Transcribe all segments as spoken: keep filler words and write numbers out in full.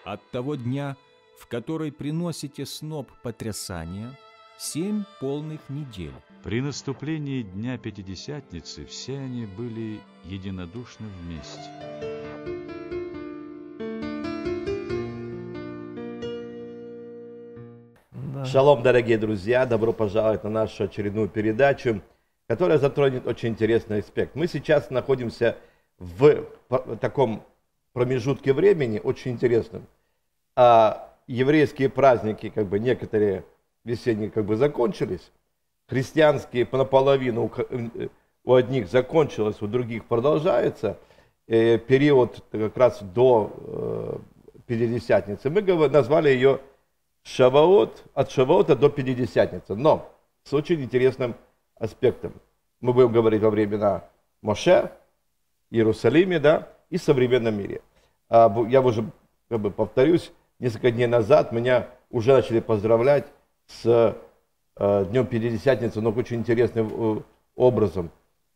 От того дня, в который приносите сноп потрясания, семь полных недель. При наступлении Дня Пятидесятницы все они были единодушны вместе. Да. Шалом, дорогие друзья! Добро пожаловать на нашу очередную передачу, которая затронет очень интересный аспект. Мы сейчас находимся в таком промежутке времени, очень интересном. А еврейские праздники, как бы некоторые весенние, как бы закончились. Христианские наполовину у одних закончилось, у других продолжается. Э, период как раз до э, Пятидесятницы. Мы назвали ее Шаваот, от Шаваота до Пятидесятницы. Но с очень интересным аспектом. Мы будем говорить во времена Моше, Иерусалиме, да, и в современном мире. А, я уже как бы повторюсь, несколько дней назад меня уже начали поздравлять с э, Днем Пятидесятницы, но очень интересным э, образом.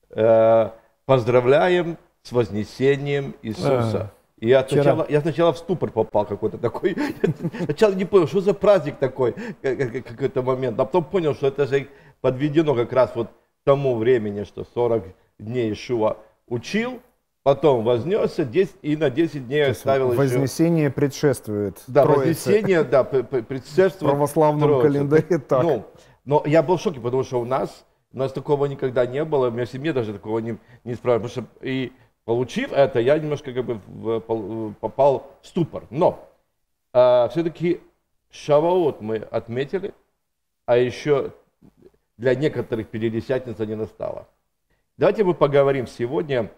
Э, поздравляем с Вознесением Иисуса. А, и я сначала, я сначала в ступор попал какой-то такой. Сначала не понял, что за праздник такой, какой-то момент. А потом понял, что это же подведено как раз вот к тому времени, что сорок дней Иешуа учил, потом вознесся десять, и на десять дней оставил еще... Вознесение предшествует Да, Троице. Вознесение, да, предшествует в православном Троице. календаре так. Ну, но я был в шоке, потому что у нас, у нас такого никогда не было, у меня в семье даже такого не, не справилось. Потому что и получив это, я немножко как бы в, попал в ступор. Но а, все-таки Шаваот мы отметили, а еще для некоторых Пятидесятница не настала. Давайте мы поговорим сегодня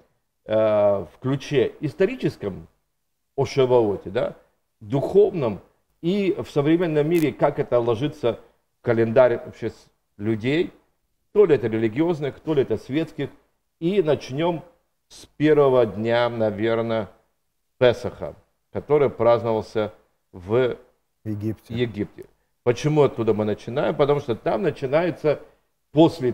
в ключе историческом о Шаваоте, да, духовном и в современном мире, как это ложится в календарь вообще людей, то ли это религиозных, то ли это светских. И начнем с первого дня, наверное, Песаха, который праздновался в Египте. Египте. Почему оттуда мы начинаем? Потому что там начинается после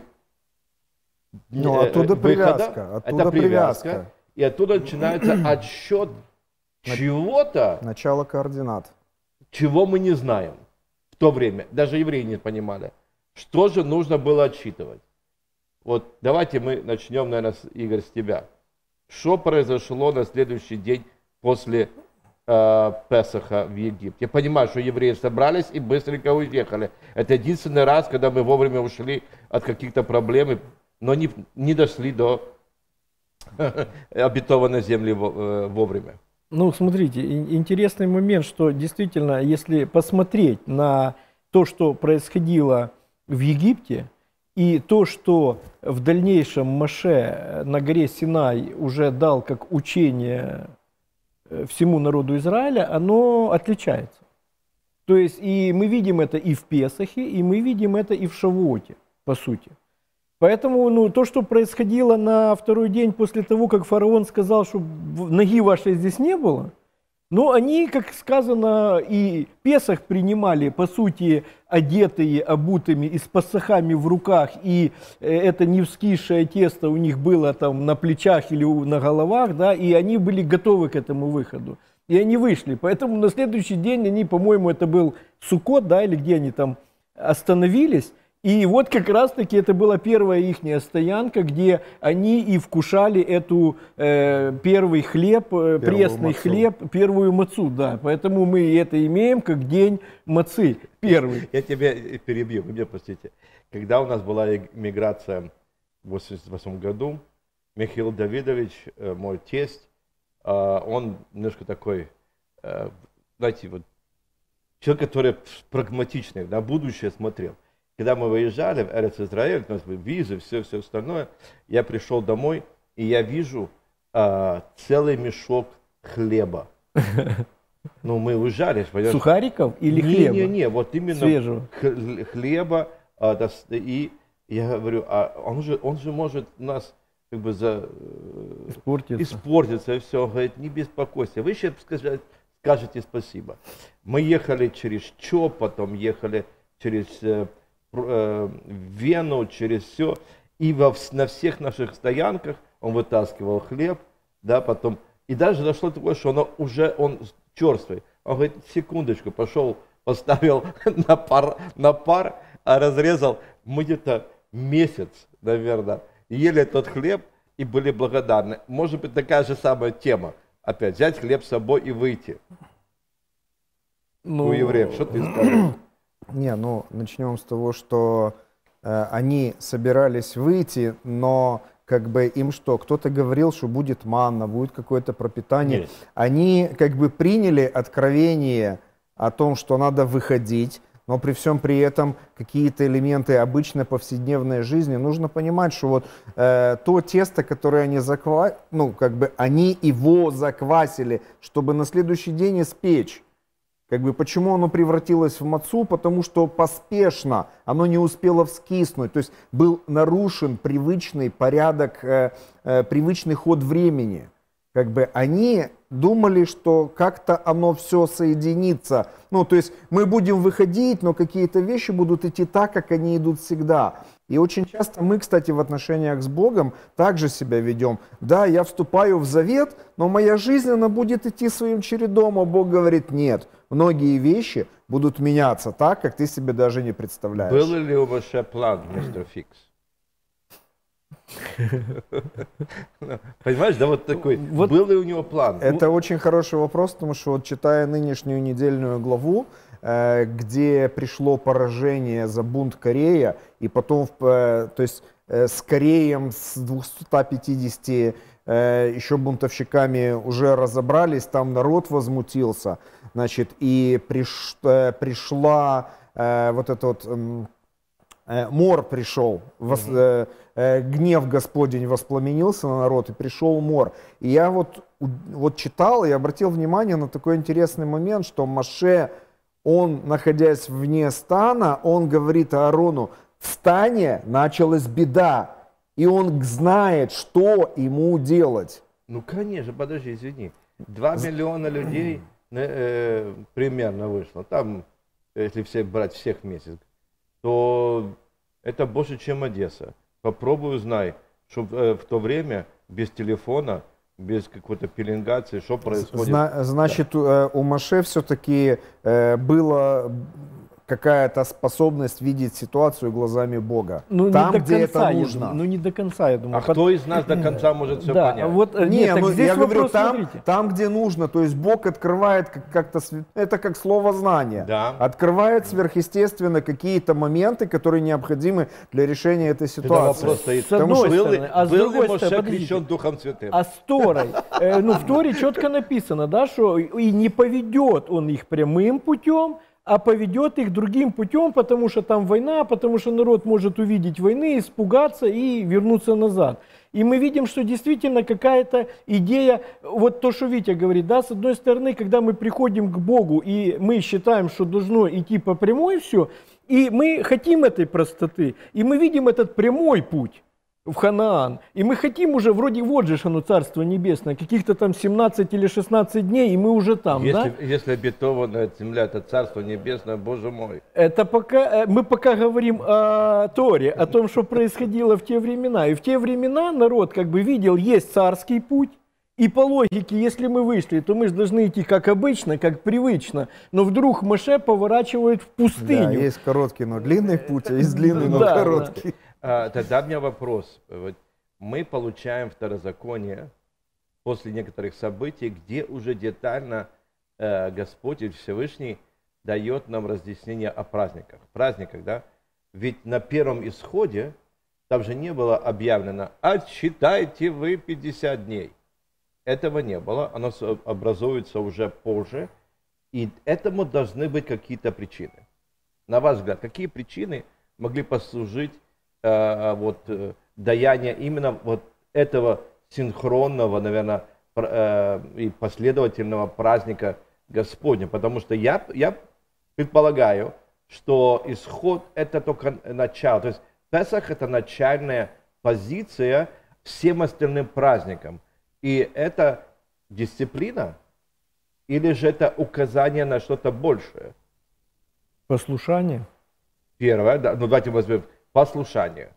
Ну, оттуда выхода, привязка. Оттуда это привязка, привязка. И оттуда начинается отсчет чего-то, начало координат, чего мы не знаем в то время. Даже евреи не понимали, что же нужно было отсчитывать. Вот давайте мы начнем, наверное, Игорь, с тебя. Что произошло на следующий день после э, Песаха в Египте? Я понимаю, что евреи собрались и быстренько уехали. Это единственный раз, когда мы вовремя ушли от каких-то проблем, но не, не дошли до обетованной земли вовремя. Ну, смотрите, интересный момент, что действительно, если посмотреть на то, что происходило в Египте, и то, что в дальнейшем Моше на горе Синай уже дал как учение всему народу Израиля, оно отличается. То есть, и мы видим это и в Песахе, и мы видим это и в Шавуоте, по сути. Поэтому ну, то, что происходило на второй день после того, как фараон сказал, что ноги вашей здесь не было, но они, как сказано, и Песах принимали, по сути, одетые, обутыми и с пасахами в руках, и это не вскисшее тесто у них было там на плечах или на головах, да, и они были готовы к этому выходу. И они вышли. Поэтому на следующий день они, по-моему, это был Суккот, да, или где они там остановились. И вот как раз-таки это была первая их стоянка, где они и вкушали эту э, первый хлеб, э, пресный мацу. хлеб, первую мацу, да. Поэтому мы это имеем как день мацы, первый. Я тебя перебью, вы меня простите. Когда у нас была миграция в восемьдесят восьмом году, Михаил Давидович, мой тесть, он немножко такой, знаете, вот человек, который прагматичный, на будущее смотрел. Когда мы выезжали в Эрец-Израиль, у нас были визы, все, все остальное, я пришел домой, и я вижу а, целый мешок хлеба. Ну, мы уезжали. Сухариков или не, хлеба? Не-не-не, вот именно свежего хлеба. А, да, и я говорю, а он же, он же может у нас как бы за, испортиться. испортиться и все. Он говорит, не беспокойся, вы сейчас скажете, скажете спасибо. Мы ехали через ЧОП, потом ехали через... Вену, через все. И во, на всех наших стоянках он вытаскивал хлеб, да, потом. И даже дошло такое, что оно уже, он черствый. Он говорит, секундочку, пошел, поставил на пар, на пар, а разрезал. Мы где-то месяц, наверное, ели этот хлеб и были благодарны. Может быть, такая же самая тема. Опять взять хлеб с собой и выйти. Ну, У евреев, что ты скажешь? Не, ну начнем с того, что э, они собирались выйти, но как бы им что, кто-то говорил, что будет манна, будет какое-то пропитание. Нет. Они как бы приняли откровение о том, что надо выходить, но при всем при этом какие-то элементы обычной повседневной жизни. Нужно понимать, что вот э, то тесто, которое они заквасили, ну как бы они его заквасили, чтобы на следующий день испечь. Как бы почему оно превратилось в мацу? Потому что поспешно оно не успело вскиснуть. То есть был нарушен привычный порядок, э, э, привычный ход времени. Как бы они думали, что как-то оно все соединится. Ну, то есть мы будем выходить, но какие-то вещи будут идти так, как они идут всегда. И очень часто мы, кстати, в отношениях с Богом также себя ведем. Да, я вступаю в завет, но моя жизнь, она будет идти своим чередом, а Бог говорит, нет, многие вещи будут меняться так, как ты себе даже не представляешь. Был ли у Моше план, мистер Фикс? Понимаешь, да, вот такой, Вот был ли у него план? Это очень хороший вопрос, потому что вот читая нынешнюю недельную главу, э, где пришло поражение за бунт Корея, и потом, э, то есть э, с Кореем, с двумястами пятьюдесятью э, еще бунтовщиками уже разобрались, там народ возмутился, значит, и приш, э, пришла э, вот эта вот... Э, Мор пришел, вос, э, э, гнев Господень воспламенился на народ, и пришел мор. И я вот, вот читал и обратил внимание на такой интересный момент, что Моше, он, находясь вне стана, он говорит Аарону, в стане началась беда, и он знает, что ему делать. Ну, конечно, подожди, извини. Два миллиона людей э, примерно вышло. Там, если всех брать всех вместе, то это больше, чем Одесса. Попробуй узнай, что в, э, в то время без телефона, без какой-то пеленгации, что происходит. Зна- значит, да. у Моше все-таки э, была какая-то способность видеть ситуацию глазами Бога. Ну, там, не до где конца, это я нужно. думаю, ну не до конца, я думаю. А кто из нас до конца может все да, понять? вот, э, Не, нет, так ну, здесь я говорю, вопрос, там, смотрите. там, где нужно, то есть Бог открывает как- как-то, св- это как слово знание, Да. открывает сверхъестественно какие-то моменты, которые необходимы для решения этой Тогда ситуации. вопрос стоит, С одной был, ли- стороны, а с был другой ли Моше стороны, подождите. крещен Духом Святым? А с Торой, э, ну в Торе четко написано, да, что и не поведет он их прямым путем, а поведет их другим путем, потому что там война, потому что народ может увидеть войны, испугаться и вернуться назад. И мы видим, что действительно какая-то идея, вот то, что Витя говорит, да, с одной стороны, когда мы приходим к Богу, и мы считаем, что должно идти по прямой все, и мы хотим этой простоты, и мы видим этот прямой путь в Ханаан. И мы хотим уже, вроде вот же оно Царство Небесное, каких-то там семнадцать или шестнадцать дней, и мы уже там, Если, да? если обетованная земля, это Царство Небесное, Боже мой. Это пока, э, мы пока говорим о Торе, о том, что происходило в те времена. И в те времена народ как бы видел, есть царский путь, и по логике, если мы вышли, то мы же должны идти как обычно, как привычно. Но вдруг Моше поворачивает в Да, пустыню. есть короткий, но длинный путь, а есть длинный, но Да, короткий. А, тогда у меня вопрос. Вот мы получаем второзаконие после некоторых событий, где уже детально э, Господь и Всевышний дает нам разъяснение о праздниках. Праздниках, да? Ведь на первом исходе там же не было объявлено «Отсчитайте вы пятьдесят дней». Этого не было, оно образуется уже позже, и этому должны быть какие-то причины. На ваш взгляд, какие причины могли послужить э, вот, э, даяние именно вот этого синхронного, наверное, пр- э, и последовательного праздника Господня? Потому что я, я предполагаю, что исход это только начало, то есть Песах это начальная позиция всем остальным праздникам. И это дисциплина или же это указание на что-то большее? Послушание. Первое, да, ну давайте возьмем послушание.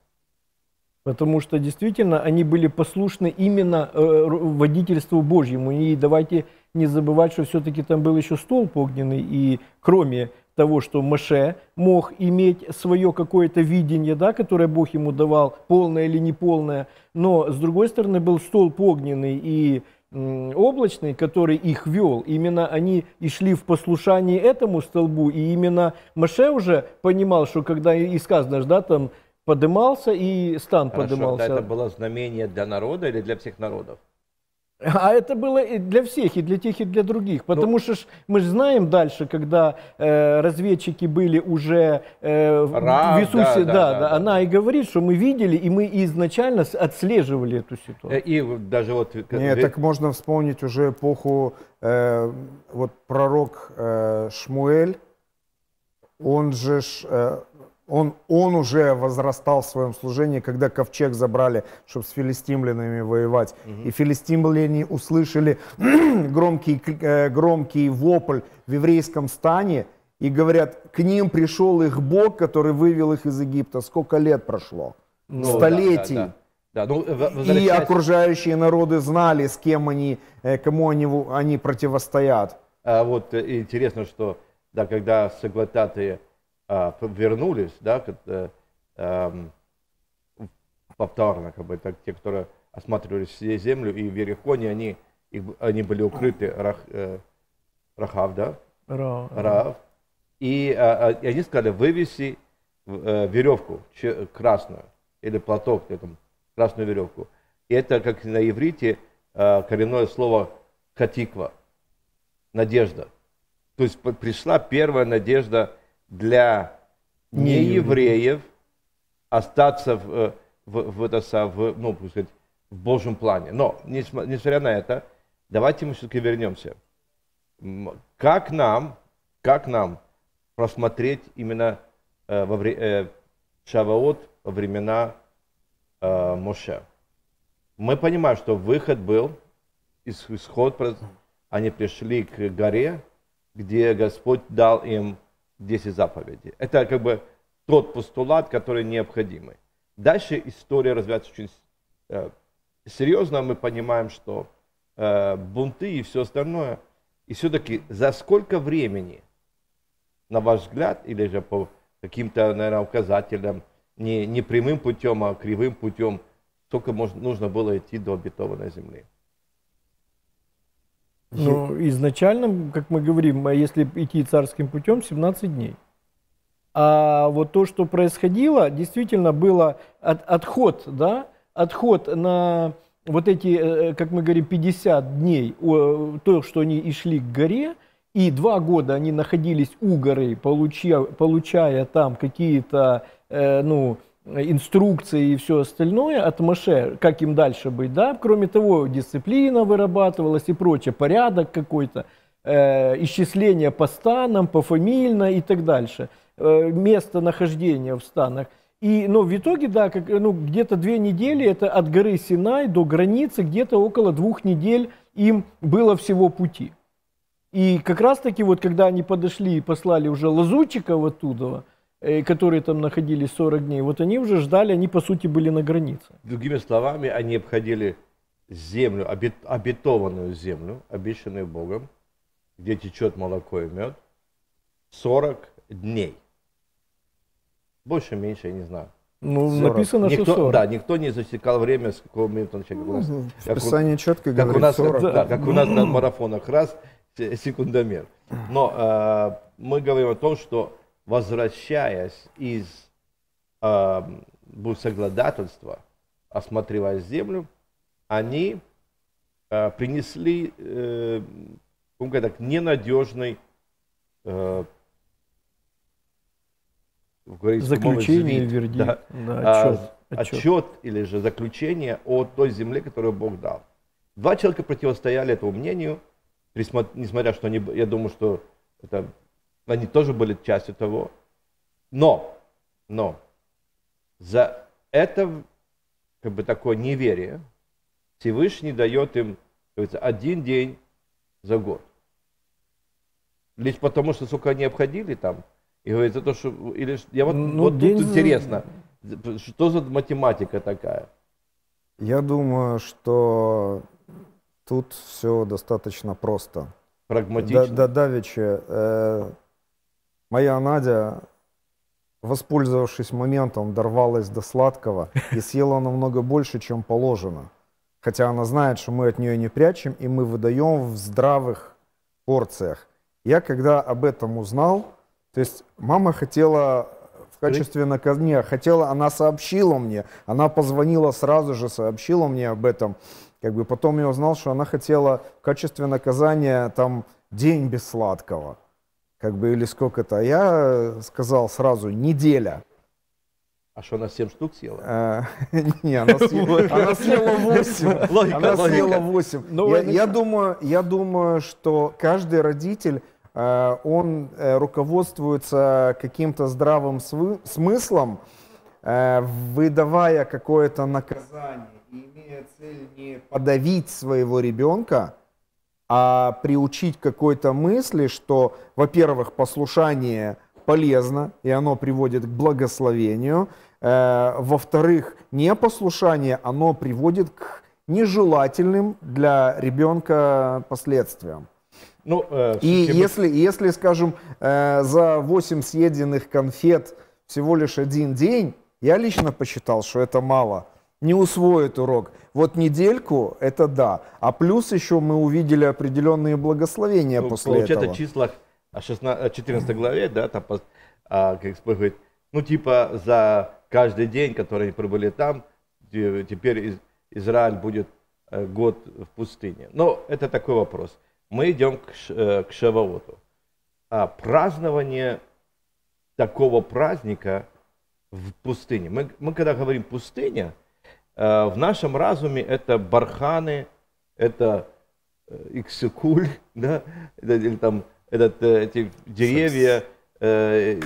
Потому что действительно они были послушны именно э, водительству Божьему. И давайте не забывать, что все-таки там был еще столб огненный, и кроме того, что Моше мог иметь свое какое-то видение, да, которое Бог ему давал, полное или неполное, но с другой стороны был столб огненный и м, облачный, который их вел. Именно они и шли в послушании этому столбу, и именно Моше уже понимал, что когда и сказано, да, там подымался и стан Хорошо, подымался. это было знамение для народа или для всех народов? А это было и для всех, и для тех, и для других. Потому ну, что ж, мы же знаем дальше, когда э, разведчики были уже э, Рав, в Иисусе, да, да, да, да, да, да, она да. и говорит, что мы видели, и мы изначально отслеживали эту ситуацию. И даже вот... Нет, так можно вспомнить уже эпоху, э, вот пророк э, Шмуэль, он же... Ж, э, Он, он уже возрастал в своем служении, когда ковчег забрали, чтобы с филистимлянами воевать. Угу. И филистимляне услышали громкий, громкий вопль в еврейском стане и говорят, к ним пришел их Бог, который вывел их из Египта. Сколько лет прошло? Ну, Столетий. Да, да, да. Да. Ну, и окружающие народы знали, с кем они, кому они, они противостоят. А вот интересно, что да, когда соглядатые вернулись, да, э, э, повторно, как бы, так, те, которые осматривали все землю, и в Ерихоне они, их, они были укрыты рах, э, Рахав, да? Ра. Рахав. И, э, и они сказали, вывеси э, веревку ч, красную, или платок, там, красную веревку. И это, как на иврите, э, коренное слово хатиква, надежда. То есть пришла первая надежда для неевреев остаться в, в, в, это, в, ну, сказать, в Божьем плане. Но, несмотря на это, давайте мы все-таки вернемся. Как нам, как нам просмотреть именно э, во вре, э, Шаваот во времена э, Моше? Мы понимаем, что выход был, исход, они пришли к горе, где Господь дал им десять заповедей. Это как бы тот постулат, который необходимый. Дальше история развивается очень э, серьезно. Мы понимаем, что э, бунты и все остальное. И все-таки за сколько времени, на ваш взгляд, или же по каким-то, наверное, указателям, не, не прямым путем, а кривым путем, сколько можно, нужно было идти до обетованной земли? Ну, изначально, как мы говорим, если идти царским путем, семнадцать дней. А вот то, что происходило, действительно было от, отход, да, отход на вот эти, как мы говорим, пятьдесят дней, то, что они и шли к горе, и два года они находились у горы, получая, получая там какие-то, э, ну, инструкции и все остальное от Моше, как им дальше быть, да, кроме того, дисциплина вырабатывалась и прочее, порядок какой-то, э, исчисление по станам, пофамильно и так дальше, э, место нахождения в станах. И, но в итоге, да, как, ну, где-то две недели, это от горы Синай до границы, где-то около двух недель им было всего пути. И как раз таки, вот когда они подошли и послали уже лазутчиков оттуда, которые там находились сорок дней, вот они уже ждали, они по сути были на границе. Другими словами, они обходили землю, обет, обетованную землю, обещанную Богом, где течет молоко и мед, сорок дней. Больше, меньше, я не знаю. Ну, сорок. Написано, никто, что сорок. Да, никто не засекал время, с какого момента начать. Как у нас, в Писании четко как говорит у нас, сорок. Да, как у нас на марафонах, раз, секундомер. Но э, мы говорим о том, что возвращаясь из э, соглядатайства, осматривая землю, они э, принесли э, так, ненадежный э, заключение, вердикт, да, да, отчет, отчет. отчет или же заключение о той земле, которую Бог дал. Два человека противостояли этому мнению, несмотря что они, я думаю, что это они тоже были частью того. Но, но за это как бы такое неверие Всевышний дает им, как говорится, один день за год. Лишь потому, что сколько они обходили там, и говорит, за то, что, или, я вот, ну, вот тут за... интересно, что за математика такая? Я думаю, что Тут все достаточно просто. Прагматично. Да, да, давеча, э, моя Надя, воспользовавшись моментом, дорвалась до сладкого и съела намного больше, чем положено. Хотя она знает, что мы от нее не прячем, и мы выдаем в здравых порциях. Я когда об этом узнал, то есть мама хотела в качестве наказания, хотела, она сообщила мне, она позвонила сразу же, сообщила мне об этом. Как бы потом я узнал, что она хотела в качестве наказания там день без сладкого. Как бы или сколько-то. Я сказал сразу неделя. А что, она семь штук съела? Э, Не, она съела она съела восемь. Логика, Она логика. съела восемь. Ну, Я это- я думаю, я думаю, что каждый родитель, э, он э, руководствуется каким-то здравым свы- смыслом, э, выдавая какое-то наказание, и имея цель не подавить своего ребенка, а приучить к какой-то мысли, что, во-первых, послушание полезно, и оно приводит к благословению. Э, во-вторых, непослушание, оно приводит к нежелательным для ребенка последствиям. Ну, э, И всё-таки мы- если, если, скажем, э, за восемь съеденных конфет всего лишь один день, я лично посчитал, что это мало. Не усвоит урок. Вот недельку – это да. А плюс еще мы увидели определенные благословения ну, после получается, этого. в числах шестнадцатой, четырнадцатой главе, да, там, пос- а, как Господь говорит, ну, типа, за каждый день, который они пробыли там, те- теперь из- Израиль будет э, год в пустыне. Но это такой вопрос. Мы идем к, Ш- э, к Шаваоту. А празднование такого праздника в пустыне. Мы, мы когда говорим пустыня, э, в нашем разуме это барханы, это э, иксикуль, да, это, или там этот, э, эти деревья, э,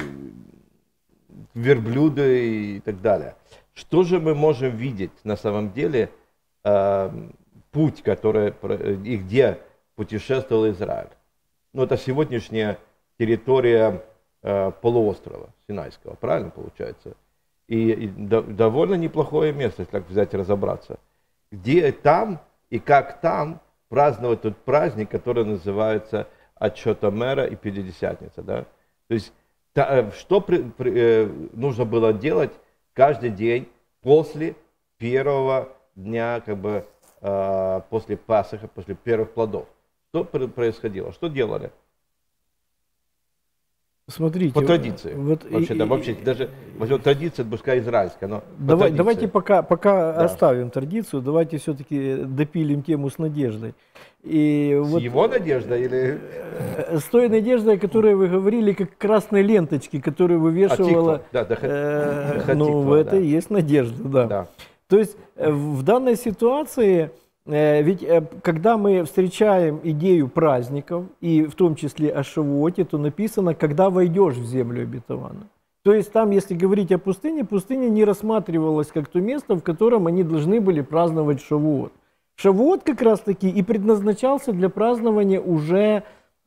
верблюды и так далее. Что же мы можем видеть на самом деле, э, путь, который, про- и где путешествовал Израиль? Ну, это сегодняшняя территория э, полуострова Синайского, правильно получается? И, и до- довольно неплохое место, если так взять и разобраться. Где там и как там праздновать тот праздник, который называется Отчета мэра и Пятидесятница, да? То есть, та- э, что при- при- э, нужно было делать каждый день после первого дня, как бы, э, после Пасха, после первых плодов? Что пр- происходило? Что делали? Смотрите. По традиции. Вот и- вообще, да, и- вообще, даже возьмем традиция, пускай израильская, но по Давай, традиции. давайте пока, пока Да. оставим традицию, давайте все-таки допилим тему с надеждой. И С вот, его надеждой или... э, с той надеждой, о которой вы говорили, как красной ленточки, которую вывешивала. А, тиква, да, даха- э, даха ну, тиква, в это да. и есть надежда, да. Да. То есть э, в данной ситуации, э, ведь э, когда мы встречаем идею праздников, и в том числе о Шавуоте, то написано, когда войдешь в землю обетованную. То есть там, если говорить о пустыне, пустыня не рассматривалась как то место, в котором они должны были праздновать Шавуот. Шавуот как раз таки и предназначался для празднования уже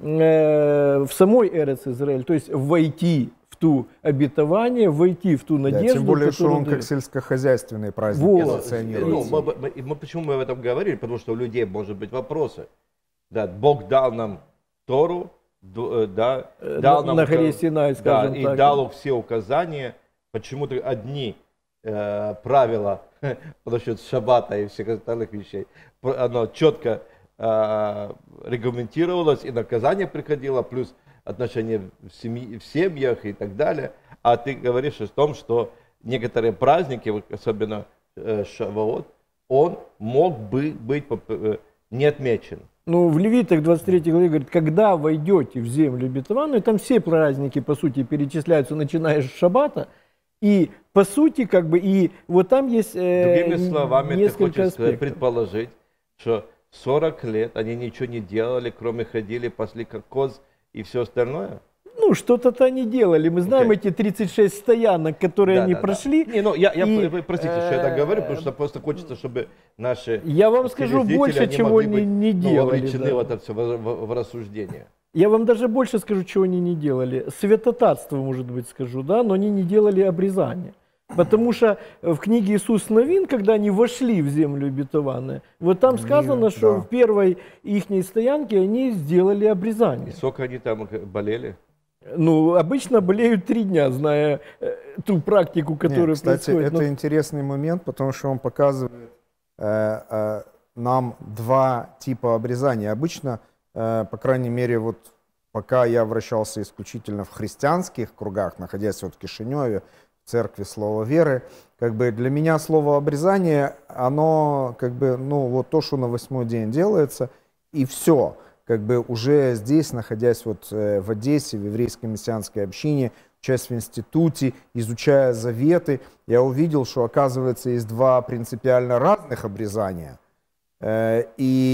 э, в самой Эрец Израиль, то есть войти в ту обетование, войти в ту Да, надежду. тем более, что которую он дает. как сельскохозяйственный праздник Вот. Ну, позиционируется. мы, мы- мы- почему мы об этом говорили? Потому что у людей может быть вопросы. Да, Бог дал нам Тору, ду- э, да, Э, дал на- нам на ука- горе Синай, да, скажем и так. дал все указания. Почему-то одни э, правила насчет шаббата и всех остальных вещей, про- оно четко э, регламентировалось, и наказание приходило, плюс отношения в, семьи, в семьях и так далее. А ты говоришь о том, что некоторые праздники, вот особенно э, Шавуот, он мог бы быть поп- э, не отмечен. Ну, в Левитах двадцать третьей главе говорит, когда войдете в землю обетованную, там все праздники, по сути, перечисляются, начиная с шаббата, и, по сути, как бы, и вот там есть э, Другими словами, ты несколько хочешь сказать, аспектов. предположить, что сорок лет они ничего не делали, кроме ходили, пасли как коз и все остальное? Ну, что-то-то они делали. Мы знаем Окей. эти тридцать шесть стоянок, которые Да, они да, да. прошли. Не, ну, я, я, И, вы простите, что я так говорю, потому э, что просто хочется, чтобы наши Я вам скажу телезрители, больше, они чего могли они быть, не ну, делали. вовлечены да. в это все, в, в- в рассуждение. Я вам даже больше скажу, чего они не делали. Святотатство, может быть, скажу, да, но они не делали обрезания. Потому что в книге «Иисус Новин», когда они вошли в землю обетованную, вот там сказано, Они, что да. в первой ихней стоянке они сделали И обрезание. сколько они там болели? Ну, обычно болеют три дня, зная э, ту практику, которая Нет, кстати, происходит. это Но- интересный момент, потому что он показывает э, э, нам два типа обрезания. Обычно, э, по крайней мере, вот пока я вращался исключительно в христианских кругах, находясь вот в Кишиневе, в церкви Слова Веры, как бы для меня слово обрезание, оно как бы, ну, вот то, что на восьмой день делается, и все. Как бы уже здесь, находясь вот э, в Одессе, в еврейской мессианской общине, учась в институте, изучая заветы, я увидел, что, оказывается, есть два принципиально разных обрезания. Э,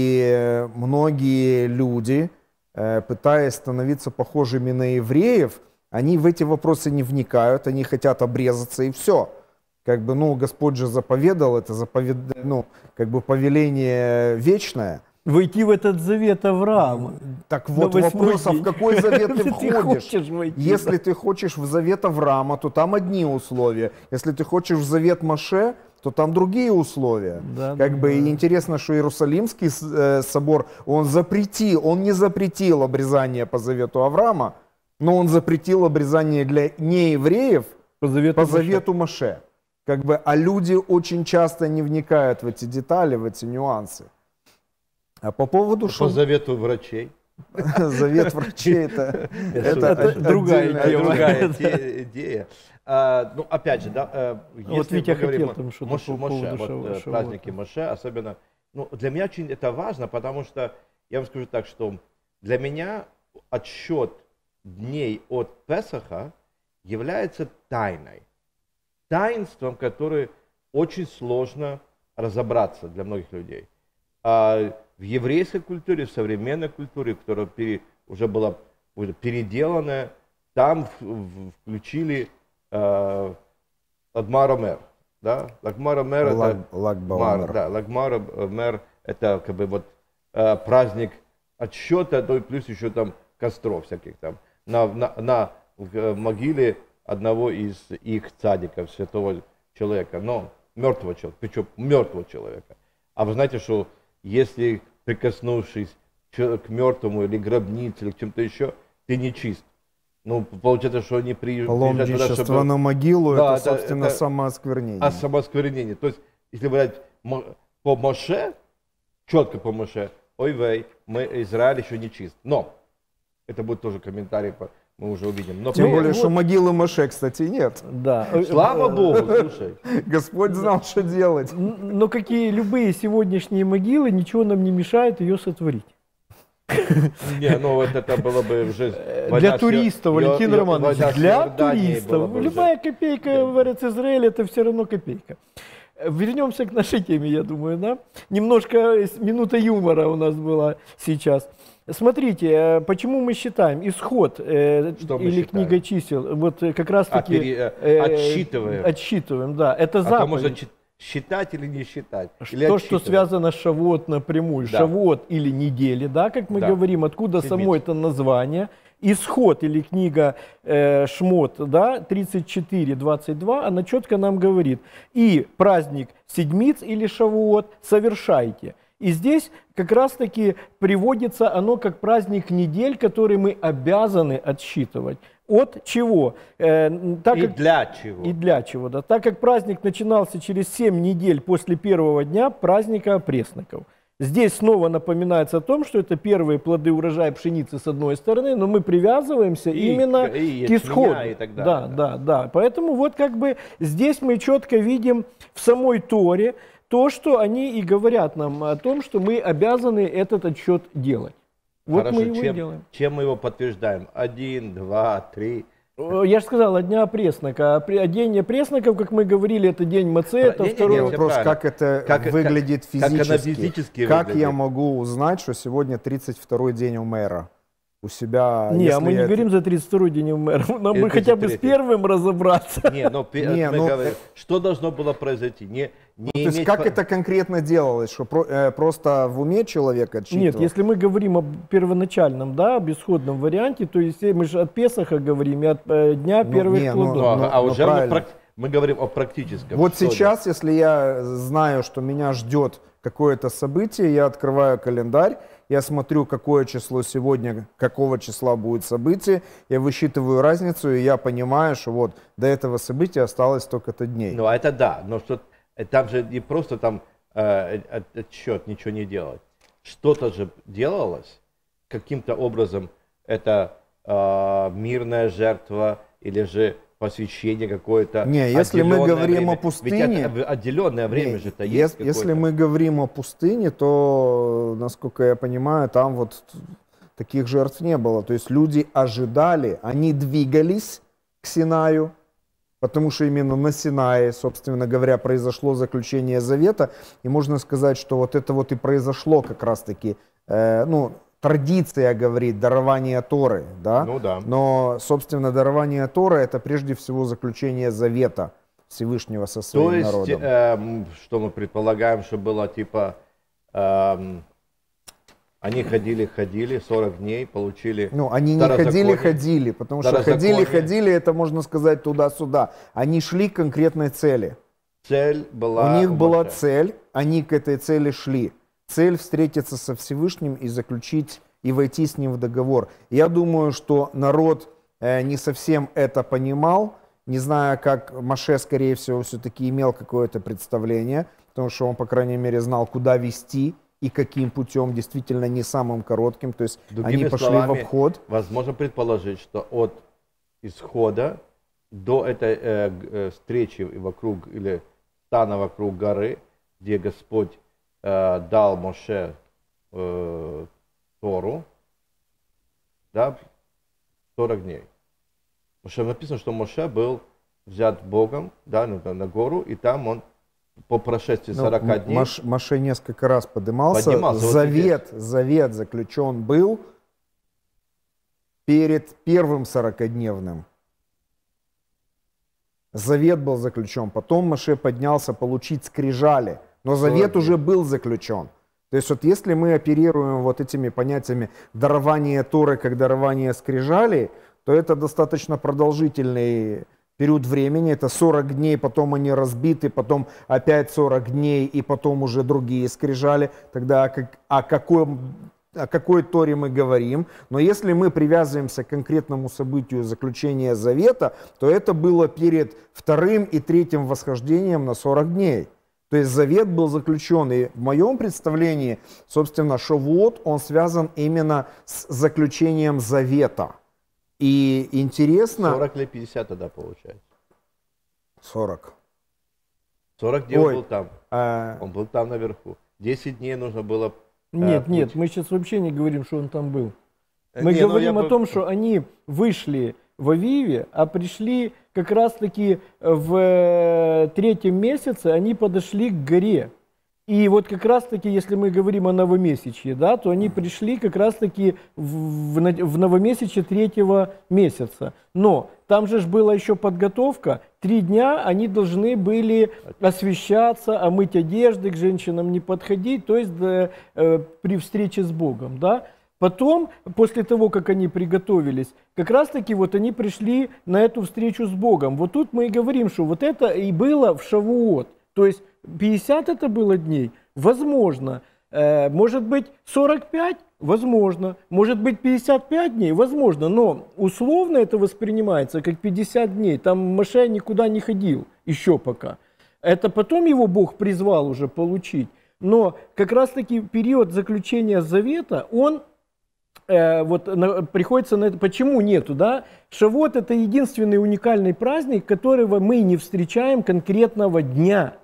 и многие люди, э, пытаясь становиться похожими на евреев, они в эти вопросы не вникают, они хотят обрезаться и все. Как бы, ну, Господь же заповедал, это заповед... ну, как бы повеление вечное. Войти в этот завет Авраама. Так На вот восьмой вопрос, а в день. какой завет ты Если входишь? хочешь войти, Если да. ты хочешь в завет Авраама, то там одни условия. Если ты хочешь в завет Моше, то там другие условия. Да, как да, бы да. и интересно, что Иерусалимский с- э, собор, он запретил, он не запретил обрезание по завету Авраама, но он запретил обрезание для неевреев По завету по Моше. завету Моше. Как бы, а люди очень часто не вникают в эти детали, в эти нюансы. А по поводу, По что завету врачей. завет врачей, это, Это это другая отдельная тема. Другая иде- идея. А, ну, опять же, да, э, Вот если Витя мы говорим хотел там о что-то Моше, по поводу Моше, вот, Шаву- э, Шавуота. праздники Моше, особенно, ну, для меня очень это важно, потому что, я вам скажу так, что для меня отсчет дней от Песаха является тайной. Таинством, которое очень сложно разобраться для многих людей. А в еврейской культуре, в современной культуре, которая пере- уже была уже переделанная, там в- в- включили э, Лагмар Омер. Да? Лагмар Омер это Лаг- Лагба Мар, Омер. да, Лагмар Омер это как бы вот э, праздник отсчета, то и плюс еще там костров всяких там на, на, на э, могиле одного из их цадиков, святого человека, но мертвого человека, причем мертвого человека. А вы знаете, что если прикоснувшись к к мертвому или гробнице, или к чем-то еще, ты не чист. Ну, получается, что они при- приезжают туда, Паломничество чтобы... на могилу, Да, это, это- собственно, это- самоосквернение. А самоосквернение. То есть, если брать мо- по Моше, четко по Моше, ой вей, мы, Израиль еще не чист. Но, это будет тоже комментарий, по- мы уже увидим. Но Тем при- более, вот- что могилы Моше, кстати, нет. Да. Слава Богу, слушай. Господь знал, что делать. Н- Но какие любые сегодняшние могилы, ничего нам не мешает ее сотворить. Не, ну вот это было бы уже... война Для с Иор- туристов, Иор- Валентин Иор- Романович, война с для Иорданией было туристов. бы уже. Любая копейка, говорят, Израиль, это все равно копейка. Вернемся к нашей теме, я думаю, да? Немножко с- минута юмора у нас была сейчас. Смотрите, э, почему мы считаем исход э, Что мы или считаем? книга чисел, вот э, как раз А, таки пере- э, отсчитываем. отсчитываем, да, это А то можно заповедь. чи- считать или не считать. Или То, что отсчитывать. связано с Шавуот напрямую, Да. Шавуот или недели, да, как мы Да. говорим, откуда Седмица. само это название, Исход или книга э, Шмот, да, тридцать четыре двадцать два, она четко нам говорит, и праздник Седмиц или Шавуот совершайте. И здесь как раз-таки приводится оно как праздник недель, который мы обязаны отсчитывать. От чего? Э, так И как- для чего? и для чего, да? Так как праздник начинался через семь недель после первого дня праздника опресноков. Здесь снова напоминается о том, что это первые плоды урожая пшеницы с одной стороны, но мы привязываемся И именно к- и к ячменя исходу. и так Да, далее, да, да. Поэтому вот как бы здесь мы четко видим в самой Торе то, что они и говорят нам о том, что мы обязаны этот отсчет делать. Вот Хорошо, мы его и чем, делаем. чем мы его подтверждаем? Один, два, три. Э, Я же сказал, от дня преснока. А при- День опресноков, как мы говорили, это день Мацета, Не-не-не, второй. всё Вопрос, правильно. как это Как- как- выглядит как она физически. физически Как выглядит? я могу узнать, что сегодня тридцать второй день у мэра? У себя... Не, а если мы не я- говорим за тридцать второй день мэра. Нам Или бы хотя бы с тридцать третий. первым разобраться. Не, но пе- Не, мы ну, говорим, что должно было произойти? Не, не То есть иметь как по- это конкретно делалось? Что про- э, просто в уме человек отсчитывал? Нет, если мы говорим об первоначальном, да, об исходном варианте, то есть мы же от Песаха говорим и от э, дня Ну, первых не, ну, плодов. Ну, а, Ну, а ну, уже мы правильно. прак- Мы говорим о практическом. Вот что сейчас, если я знаю, что меня ждет какое-то событие, я открываю календарь, я смотрю, какое число сегодня, какого числа будет событие, я высчитываю разницу, и я понимаю, что вот до этого события осталось столько-то дней. Ну, это да, но что, там же не просто там э, отсчет, ничего не делать. Что-то же делалось, каким-то образом это э, мирная жертва или же посвящение какое-то. Не, если мы говорим время. о пустыне... Ведь это отделенное время не, же это есть. Если, если мы говорим о пустыне, то, насколько я понимаю, там вот таких жертв не было. То есть люди ожидали, они двигались к Синаю, потому что именно на Синае, собственно говоря, произошло заключение завета. И можно сказать, что вот это вот и произошло как раз-таки, э, ну, традиция говорит, дарование Торы, да? Ну да. Но, собственно, дарование Торы — это прежде всего заключение завета Всевышнего со своим То есть, народом. Э, что мы предполагаем, что было типа, э, они ходили-ходили сорок дней, получили... Ну, они не ходили-ходили, потому что ходили-ходили, это можно сказать туда-сюда. Они шли к конкретной цели. Цель была... У них у была Моше. цель, они к этой цели шли. Цель встретиться со Всевышним и заключить, и войти с ним в договор. Я думаю, что народ э, не совсем это понимал. Не знаю, как Моше, скорее всего, все-таки имел какое-то представление, потому что он, по крайней мере, знал, куда вести и каким путем, действительно не самым коротким. То есть Другими они пошли словами, в обход. Возможно предположить, что от исхода до этой э, э, встречи вокруг, или стана вокруг горы, где Господь э, дал Моше э, Тору, да, сорок дней. Потому что написано, что Моше был взят Богом, да, на, на гору, и там он по прошествии сорока ну, дней... Мош, Моше несколько раз поднимался. Поднимался, вот завет, завет заключен был перед первым сорокадневным. Завет был заключен. Потом Моше поднялся получить скрижали. Но завет уже был заключен. То есть вот если мы оперируем вот этими понятиями дарование Торы как дарование скрижалей, то это достаточно продолжительный период времени. Это сорок дней, потом они разбиты, потом опять сорок дней, и потом уже другие скрижали. Тогда о, как, о, каком, о какой Торе мы говорим? Но если мы привязываемся к конкретному событию заключения завета, то это было перед вторым и третьим восхождением на сорок дней. То есть завет был заключен, и в моем представлении, собственно, Шавуот, он связан именно с заключением завета. И интересно... сорок или пятьдесят тогда получается? сорок. сорок дней Ой, он был там. А... Он был там наверху. десять дней нужно было... Нет, э, нет, путь. мы сейчас вообще не говорим, что он там был. Мы Не, ну, говорим я о бы- том, что они вышли в Авиве, а пришли как раз-таки в э, третьем месяце, они подошли к горе. И вот как раз-таки, если мы говорим о новомесячье, да, то они пришли как раз-таки в, в, на- в новомесячье третьего месяца. Но там же ж была еще подготовка. Три дня они должны были освещаться, омыть одежды, к женщинам не подходить, то есть э, э, при встрече с Богом, да. Потом, после того, как они приготовились, как раз-таки вот они пришли на эту встречу с Богом. Вот тут мы и говорим, что вот это и было в Шавуот. То есть пятьдесят это было дней? Возможно. Э, может быть сорок пять? Возможно. Может быть пятьдесят пять дней? Возможно. Но условно это воспринимается как пятьдесят дней. Там Моше никуда не ходил еще пока. Это потом его Бог призвал уже получить. Но как раз-таки период заключения завета, он э, вот, на, приходится на это. Почему нету? Да? Шавуот — это единственный уникальный праздник, которого мы не встречаем конкретного дня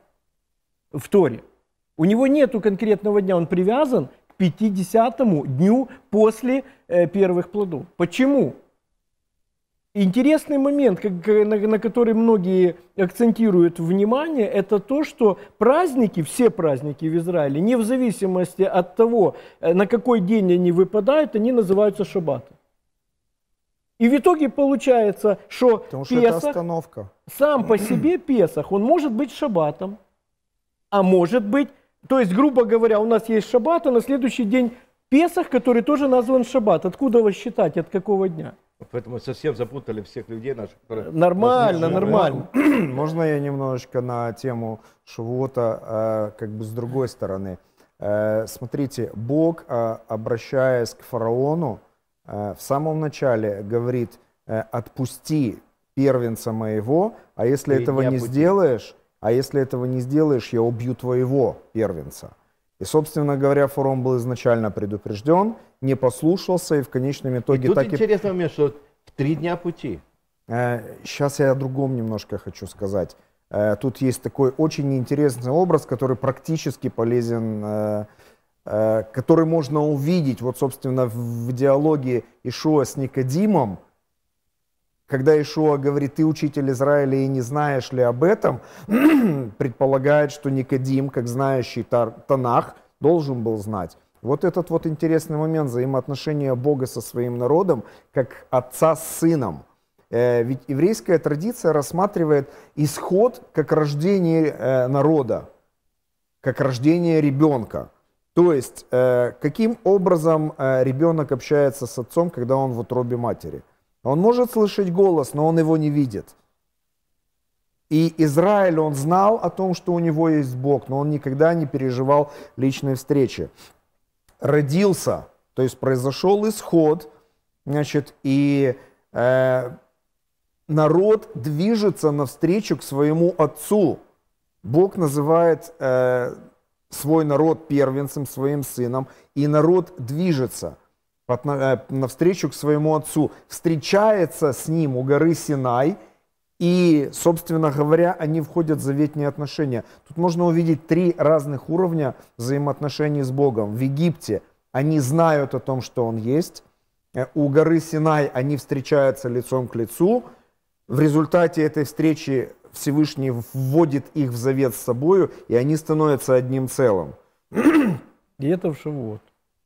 в Торе. У него нету конкретного дня, он привязан к пятидесятому дню после э, первых плодов. Почему? Интересный момент, как, на, на который многие акцентируют внимание, это то, что праздники, все праздники в Израиле, не в зависимости от того, на какой день они выпадают, они называются шаббаты. И в итоге получается, что Потому что это Песах, остановка. сам по себе Песах, он может быть шаббатом, а может быть, то есть, грубо говоря, у нас есть шаббат, а на следующий день Песах, который тоже назван шаббат. Откуда его считать, от какого дня? Поэтому совсем запутали всех людей наших, которые... Нормально, нормально. Можно я немножечко на тему Шавуота, э, как бы с другой стороны? Э, смотрите, Бог, э, обращаясь к фараону, э, в самом начале говорит: э, отпусти первенца моего, а если Три этого дня не пути. сделаешь, а если этого не сделаешь, я убью твоего первенца. И, собственно говоря, фараон был изначально предупрежден, не послушался, и в конечном И итоге тут так и... интересный момент, что в три дня пути. Сейчас я о другом немножко хочу сказать. Э, Тут есть такой очень интересный образ, который практически полезен, э, э, который можно увидеть, вот, собственно, в в диалоге Ишуа с Никодимом, когда Ишуа говорит: ты учитель Израиля и не знаешь ли об этом, предполагает, что Никодим, как знающий Тар- Танах, должен был знать. Вот этот вот интересный момент взаимоотношения Бога со своим народом, как отца с сыном. Э, Ведь еврейская традиция рассматривает исход как рождение э, народа, как рождение ребенка. То есть, э, каким образом э, ребенок общается с отцом, когда он в утробе матери? Он может слышать голос, но он его не видит. И Израиль, он знал о том, что у него есть Бог, но он никогда не переживал личной встречи. Родился, то есть произошел исход, значит, и э, народ движется навстречу к своему отцу. Бог называет э, свой народ первенцем, своим сыном, и народ движется навстречу к своему отцу, встречается с ним у горы Синай, и, собственно говоря, они входят в заветные отношения. Тут можно увидеть три разных уровня взаимоотношений с Богом. В Египте они знают о том, что Он есть, у горы Синай они встречаются лицом к лицу, в результате этой встречи Всевышний вводит их в завет с собою, и они становятся одним целым. И это в Шавуот.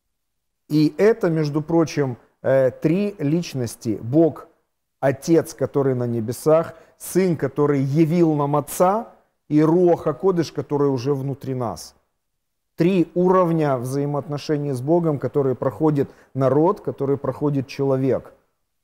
И это, между прочим, э, три личности. Бог, Отец, который на небесах, Сын, который явил нам Отца, и Руах ха-Кодеш, который уже внутри нас. Три уровня взаимоотношений с Богом, которые проходит народ, который проходит человек.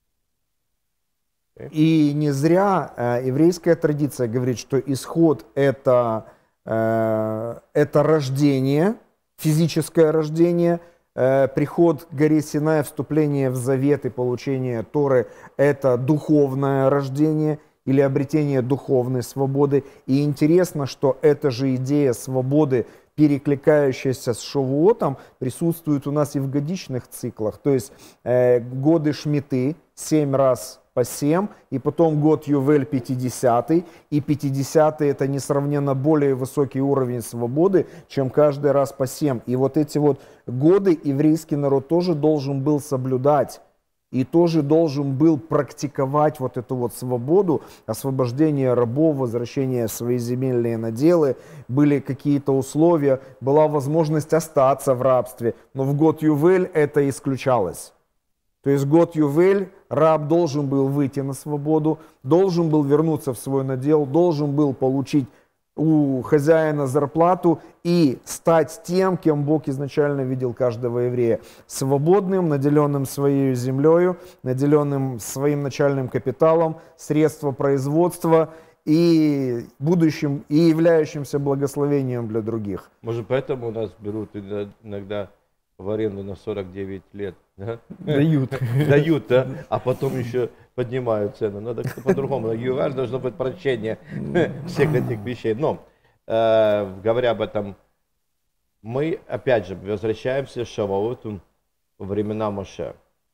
И не зря э, еврейская традиция говорит, что исход это, э, это рождение, физическое рождение, э, приход к горе Синай, вступление в завет и получение Торы – это духовное рождение или обретение духовной свободы. И интересно, что эта же идея свободы, перекликающаяся с Шавуотом, присутствует у нас и в годичных циклах. То есть э, годы Шмиты семь раз по семь, и потом год Ювель пятидесятый, и пятидесятый это несравненно более высокий уровень свободы, чем каждый раз по семь. И вот эти вот годы еврейский народ тоже должен был соблюдать, и тоже должен был практиковать вот эту вот свободу, освобождение рабов, возвращение в свои земельные наделы, были какие-то условия, была возможность остаться в рабстве, но в год Ювель это исключалось. То есть год Ювель раб должен был выйти на свободу, должен был вернуться в свой надел, должен был получить у хозяина зарплату и стать тем, кем Бог изначально видел каждого еврея. Свободным, наделенным своей землею, наделенным своим начальным капиталом, средства производства и будущим, и являющимся благословением для других. Может, поэтому нас берут иногда в аренду на сорок девять лет. Да? Дают. Дают, да? А потом еще поднимают цену. Надо по-другому. Ювель должно быть прощение всех этих вещей. Но, э, говоря об этом, мы, опять же, возвращаемся к Шавуоту во времена Моше.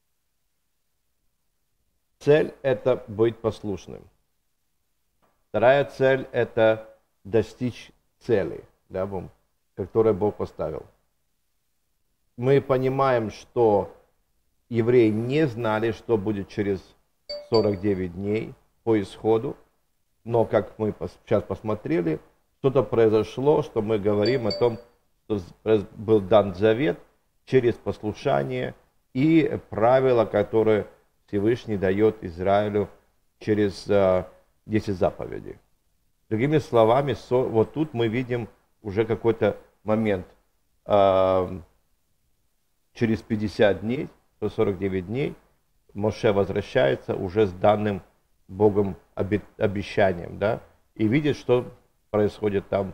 Цель – это быть послушным. Вторая цель – это достичь цели, да, которую Бог поставил. Мы понимаем, что евреи не знали, что будет через сорок девять дней по исходу, но, как мы сейчас посмотрели, что-то произошло, что мы говорим о том, что был дан завет через послушание и правила, которые Всевышний дает Израилю через десять заповедей. Другими словами, вот тут мы видим уже какой-то момент. Через пятьдесят дней, сорок девять дней, Моше возвращается уже с данным Богом обещанием, да, и видит, что происходит там,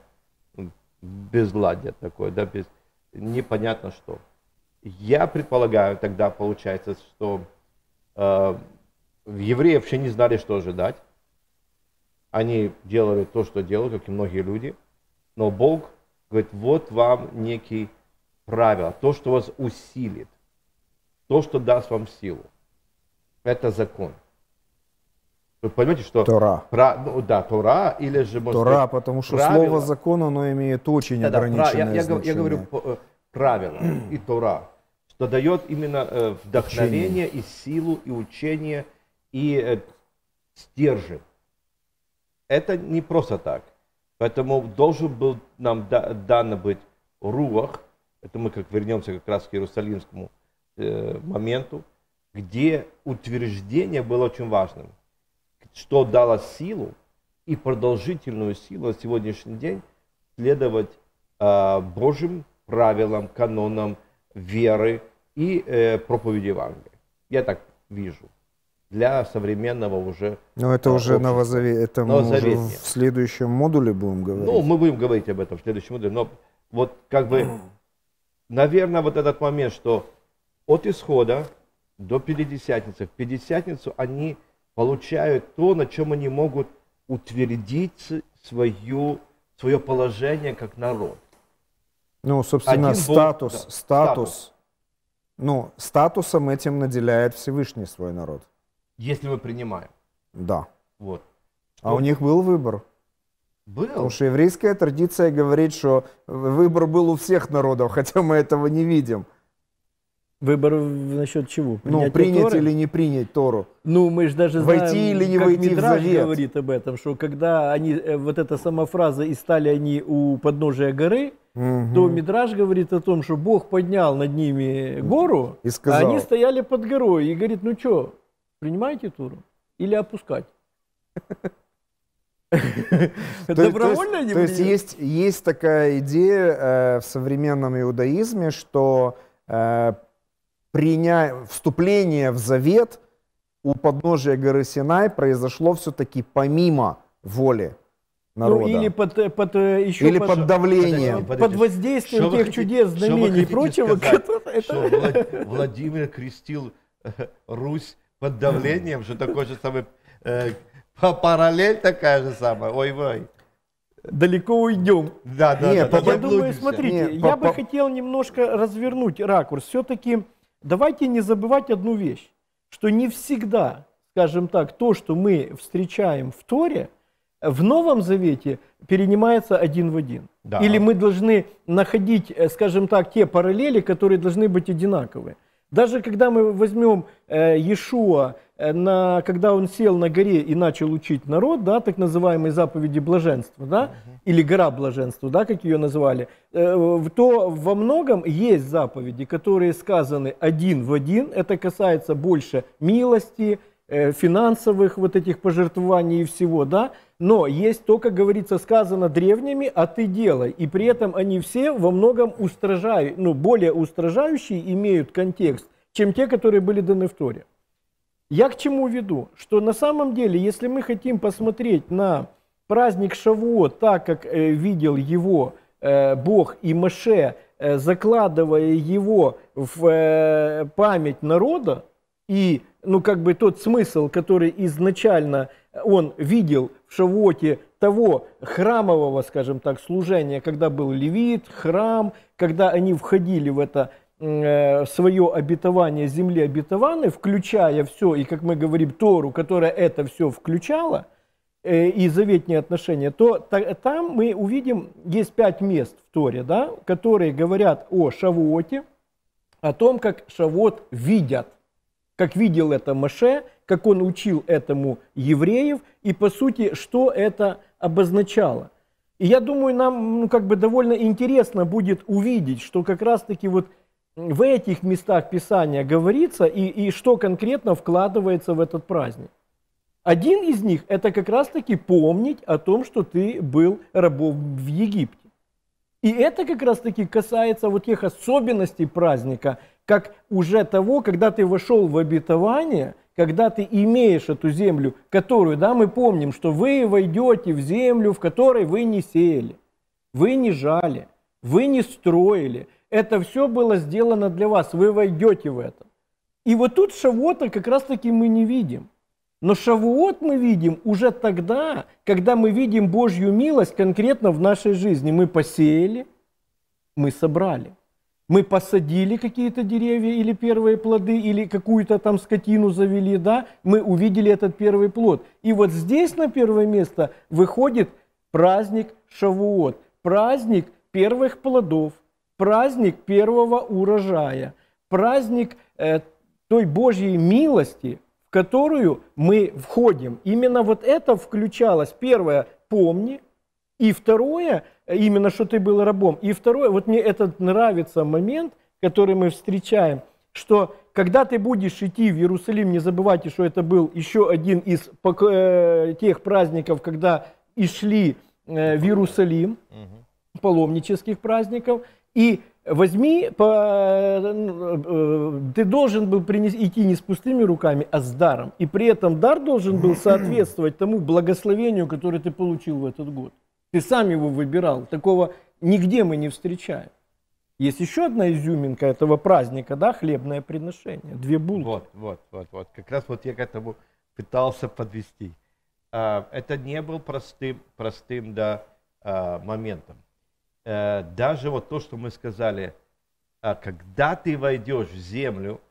безладие такое, да, без, непонятно что. Я предполагаю, тогда получается, что э, евреи вообще не знали, что ожидать. Они делали то, что делают, как и многие люди, но Бог говорит, вот вам некие правила, то, что вас усилит, то, что даст вам силу. Это закон. Вы понимаете, что... Тора. Про, ну, да, Тора, или же... Может Тора, сказать, потому что правила. слово закон, оно имеет очень Да, да, ограниченное я, я, значение. я говорю э, правила и Тора, что дает именно э, вдохновение, учение. И силу, и учение, и э, стержень. Это не просто так. Поэтому должен был нам да, дано быть руах, это мы как вернемся как раз к Иерусалимскому э, моменту, где утверждение было очень важным, что дало силу и продолжительную силу на сегодняшний день следовать э, Божьим правилам, канонам веры и э, проповеди Евангелия. Я так вижу. Для современного уже... Но это э, уже общества. новозавет, это мы уже Новозаветнее. в следующем модуле будем говорить. Ну, мы будем говорить об этом в следующем модуле, но вот как бы, наверное, вот этот момент, что от исхода до Пятидесятницы, в Пятидесятницу они получают то, на чем они могут утвердить свою, свое положение как народ. Ну, собственно, Один Бог, статус, да, статус, статус. ну, статусом этим наделяет Всевышний свой народ. Если мы принимаем. Да. Вот. А Что у них был выбор. был. Потому что еврейская традиция говорит, что выбор был у всех народов, хотя мы этого не видим. Выбор насчет чего? Ну, Принятие принять Торы? или не принять Тору. Ну, мы же даже Войти знаем, или не как войти в Мидраш завет. говорит об этом, что когда они, э, вот эта сама фраза, и стали они у подножия горы, Мгм. то Мидраш говорит о том, что Бог поднял над ними гору, И а сказал. они стояли под горой, и говорит, ну что, принимаете Тору или опускать? То есть- Добровольно они То есть приняли? есть, есть такая идея э, в современном иудаизме, что э, приня... вступление в завет у подножия горы Синай произошло все-таки помимо воли народа. Ну, или под, э, под, э, еще Или под давлением. Подождите, под воздействием что вы тех хотите- чудес, что вы знамений и хотите прочего, сказать? которые- Что это- Влад- Владимир крестил э, Русь под давлением, что такой же самый э, па- параллель такая же самая. Ой-вой. далеко уйдем. Да, да, Не, да, по- да, Я думаю, заблудимся. смотрите, Не, я по- бы по- хотел немножко развернуть ракурс. Все-таки давайте не забывать одну вещь, что не всегда, скажем так, то, что мы встречаем в Торе, в Новом Завете перенимается один в один. Да. Или мы должны находить, э, скажем так, те параллели, которые должны быть одинаковые. Даже когда мы возьмем э, Иешуа, э, на, когда он сел на горе и начал учить народ, да, так называемые заповеди блаженства, да, или гора блаженства, да, как ее называли, э, то во многом есть заповеди, которые сказаны один в один. Это касается больше милости, э, финансовых вот этих пожертвований и всего, да. Но есть то, как говорится, сказано древними, а ты делай. И при этом они все во многом устражают, ну, более устражающие имеют контекст, чем те, которые были даны в Торе. Я к чему веду? Что на самом деле, если мы хотим посмотреть на праздник Шавуот так, как э, видел его э, Бог и Моше, э, закладывая его в э, память народа, и, ну, как бы тот смысл, который изначально он видел в Шавуоте того храмового, скажем так, служения, когда был левит, храм, когда они входили в это э, свое обетование земли обетованной, включая все, и, как мы говорим, Тору, которая это все включала, э, и заветные отношения, то та, там мы увидим, есть пять мест в Торе, да, которые говорят о Шавуоте, о том, как Шавуот видят. Как видел это Моше, как он учил этому евреев, и по сути, что это обозначало. И я думаю, нам, ну, как бы довольно интересно будет увидеть, что как раз-таки вот в этих местах Писания говорится, и, и что конкретно вкладывается в этот праздник. Один из них – это как раз-таки помнить о том, что ты был рабом в Египте. И это как раз-таки касается вот тех особенностей праздника, как уже того, когда ты вошел в обетование, когда ты имеешь эту землю, которую, да, мы помним, что вы войдете в землю, в которой вы не сеяли, вы не жали, вы не строили. Это все было сделано для вас, вы войдете в это. И вот тут Шавуота как раз-таки мы не видим. Но Шавуот мы видим уже тогда, когда мы видим Божью милость конкретно в нашей жизни. Мы посеяли, мы собрали. Мы посадили какие-то деревья или первые плоды, или какую-то там скотину завели, да, мы увидели этот первый плод. И вот здесь на первое место выходит праздник Шавуот, праздник первых плодов, праздник первого урожая, праздник э, той Божьей милости, в которую мы входим. Именно вот это включалось. Первое, помни. И второе, именно что ты был рабом. И второе, вот мне этот нравится момент, который мы встречаем, что когда ты будешь идти в Иерусалим, не забывайте, что это был еще один из тех праздников, когда и шли в Иерусалим, паломнических праздников, и возьми, по, ты должен был принести, идти не с пустыми руками, а с даром. И при этом дар должен был соответствовать тому благословению, которое ты получил в этот год. Ты сам его выбирал. Такого нигде мы не встречаем. Есть еще одна изюминка этого праздника, да, хлебное приношение. Две булки. Вот, вот, вот, вот. Как раз вот я к этому пытался подвести. Это не был простым, простым да, моментом. Даже вот то, что мы сказали, когда ты войдешь в землю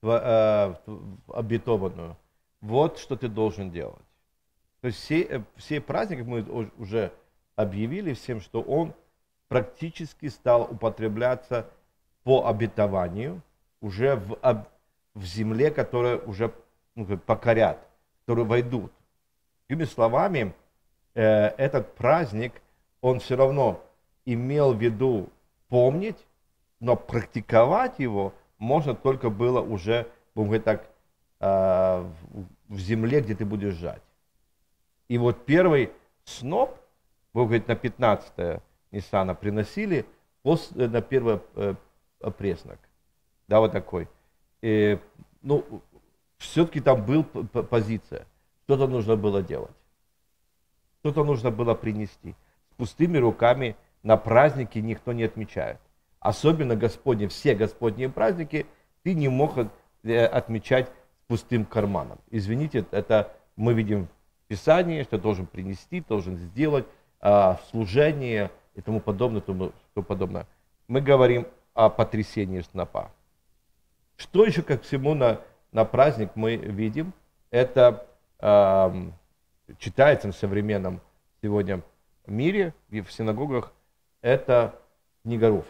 обетованную, вот что ты должен делать. То есть все, все праздники мы уже объявили всем, что он практически стал употребляться по обетованию уже в, в земле, которая уже ну, покорят, которые войдут. Другими словами, э, этот праздник, он все равно имел в виду помнить, но практиковать его можно только было уже, будем говорить так, э, в земле, где ты будешь жать. И вот первый сноп, будем говорить, на пятнадцатое Ниссана приносили после, на первый э, преснок. Да, вот такой. И, ну, все-таки там была позиция. Что-то нужно было делать. Что-то нужно было принести. С пустыми руками на праздники никто не отмечает. Особенно Господни, все Господние праздники ты не мог отмечать с пустым карманом. Извините, это мы видим в Писании, что должен принести, должен сделать а, служение и тому подобное, тому, тому подобное. Мы говорим о потрясении снопа. Что еще, как всему, на, на праздник мы видим? Это э, читается в современном сегодня мире, и в синагогах, это книга Руфь.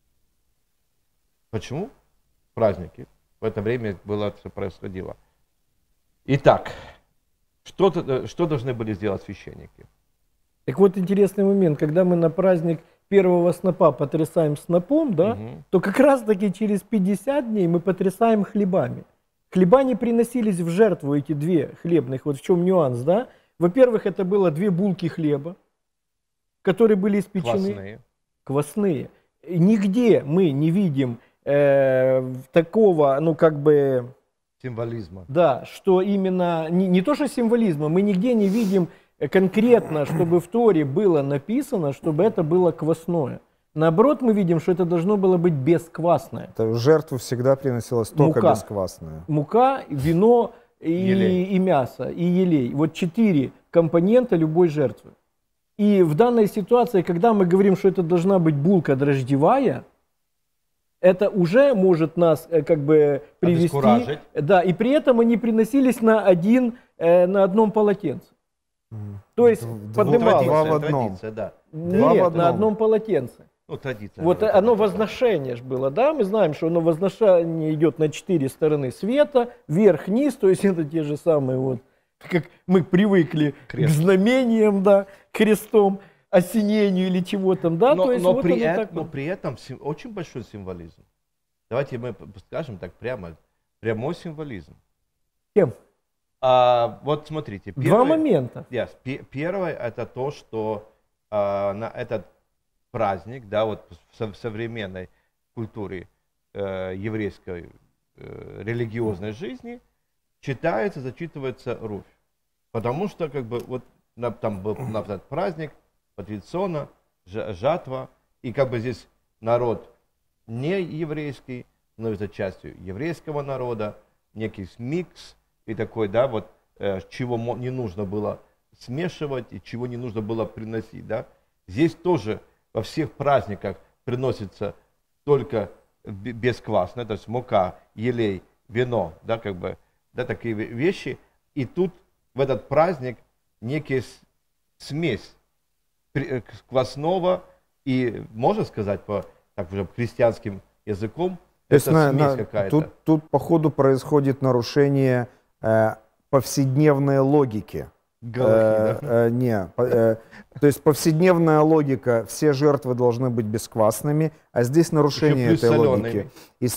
Почему? Праздники. В это время было все происходило. Итак, что, что должны были сделать священники? Так вот интересный момент, когда мы на праздник первого снопа потрясаем снопом, да, угу. то как раз таки через пятьдесят дней мы потрясаем хлебами. Хлеба не приносились в жертву, эти две хлебных. Вот в чем нюанс, да? Во-первых, это было две булки хлеба, которые были испечены. Квасные. Квасные. Нигде мы не видим э, такого, ну как бы... Символизма. Да, что именно, не, не то что символизма, мы нигде не видим конкретно, чтобы в Торе было написано, чтобы это было квасное. Наоборот, мы видим, что это должно было быть бесквасное. Это в жертву всегда приносилось только Мука. бесквасное. Мука, вино и, и мясо, и елей. Вот четыре компонента любой жертвы. И в данной ситуации, когда мы говорим, что это должна быть булка дрожжевая, это уже может нас как бы привести. Да, и при этом они приносились на, один, на одном полотенце. То есть поднималось. Два в одном. Традиция, да. Нет, Два в одном. на одном полотенце. Ну, традиция. Вот это оно такое. возношение же было, да? Мы знаем, что оно возношение идет на четыре стороны света, вверх-вниз, то есть это те же самые вот, как мы привыкли Крест. к знамениям, да, крестом, осенению или чего там, да? Но, то есть но, вот при, оно это, так но вот. при этом сим, очень большой символизм. Давайте мы скажем так прямо, прямой символизм. Кем? А, вот смотрите. Первый, Два момента. Yes, первое это то, что а, на этот праздник, да, вот в современной культуре э, еврейской э, религиозной жизни читается, зачитывается Руфь. Потому что как бы вот на, там был на, праздник Патрициона, жатва, и как бы здесь народ не еврейский, но это частью еврейского народа, некий микс и такой, да, вот э, чего не нужно было смешивать и чего не нужно было приносить, да. Здесь тоже во всех праздниках приносится только бесквасное, то есть мука, елей, вино, да, как бы, да, такие вещи. И тут в этот праздник некая смесь квасного и, можно сказать, по так уже христианским языком, то есть это на, смесь на, какая-то. Тут, тут, походу, происходит нарушение э, повседневной логики. Галахи, да? э, э, не, э, то есть повседневная логика, все жертвы должны быть бесквасными, а здесь нарушение этой солеными. логики.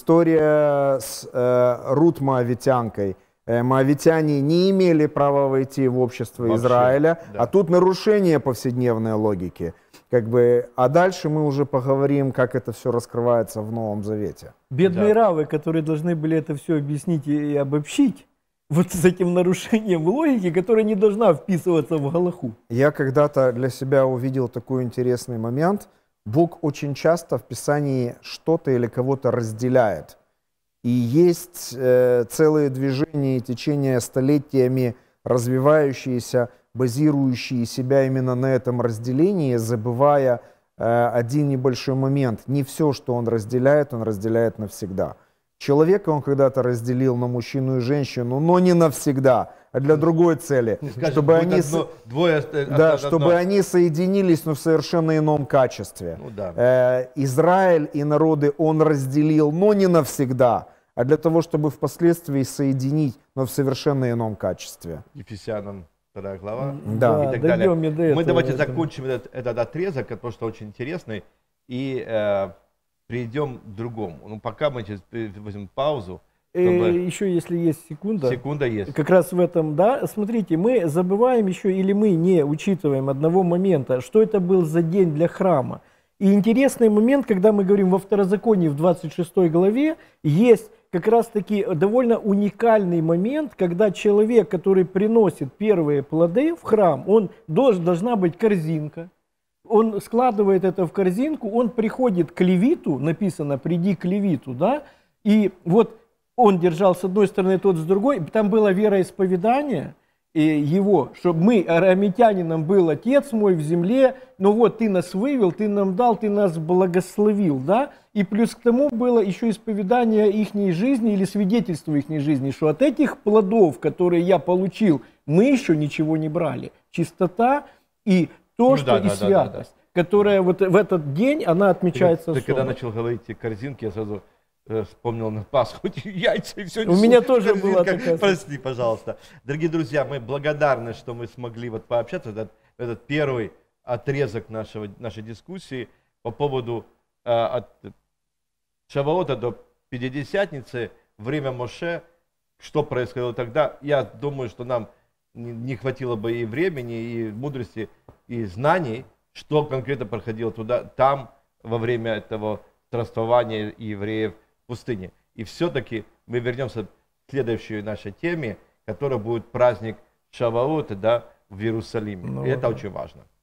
История с э, Рут Моавитянкой. Э, Моавитяне не имели права войти в общество Вообще, Израиля, да. а тут нарушение повседневной логики. Как бы, а дальше мы уже поговорим, как это все раскрывается в Новом Завете. Бедные Да. раввы, которые должны были это все объяснить и, и обобщить, вот с этим нарушением логики, которая не должна вписываться в галаху. Я когда-то для себя увидел такой интересный момент. Бог очень часто в Писании что-то или кого-то разделяет. И есть э, целые движения и течения, столетиями развивающиеся, базирующие себя именно на этом разделении, забывая э, один небольшой момент. Не все, что он разделяет, он разделяет навсегда. Человека он когда-то разделил на мужчину и женщину, но не навсегда, а для другой цели. Скажем, чтобы будет они, одно, двое, да, одно, чтобы одно. они соединились, но в совершенно ином качестве. Ну, да. Э, Израиль и народы он разделил, но не навсегда, а для того, чтобы впоследствии соединить, но в совершенно ином качестве. Ефесянам вторая глава Да. и так далее. дойдем и до этого. Мы давайте Это- закончим этот, этот отрезок, потому что очень интересный, и э, перейдем к другому. Ну, пока мы сейчас возьмем паузу, Э, чтобы... еще если есть секунда. Секунда есть. Как раз в этом, да, смотрите, мы забываем еще, или мы не учитываем одного момента, что это был за день для храма. И интересный момент, когда мы говорим во Второзаконии в двадцать шестой главе, есть как раз таки довольно уникальный момент, когда человек, который приносит первые плоды в храм, он должен, должна быть корзинка. Он складывает это в корзинку, он приходит к левиту, написано «приди к левиту», да, и вот он держал с одной стороны, тот с другой, там было вероисповедание и его, чтобы мы, арамитянином был отец мой в земле, но вот ты нас вывел, ты нам дал, ты нас благословил, да, и плюс к тому было еще исповедание ихней жизни или свидетельство ихней жизни, что от этих плодов, которые я получил, мы еще ничего не брали. Чистота и то, Ну что да, и да, да, святость, которая вот в этот день, она отмечается Ты, ты когда особо. начал говорить о корзинке, я сразу э, вспомнил на Пасху яйца и все. У меня тоже была такая- Прости, пожалуйста. Дорогие друзья, мы благодарны, что мы смогли вот пообщаться. Этот, этот первый отрезок нашего, нашей дискуссии по поводу э, от Шаваота до Пятидесятницы, время Моше, что происходило тогда. Я думаю, что нам не, не хватило бы и времени, и мудрости, и знаний, что конкретно происходило туда, там во время этого странствования евреев в пустыне. И все-таки мы вернемся к следующей нашей теме, которая будет праздник Шаваота, да, в Иерусалиме. Ну, И это да. очень важно.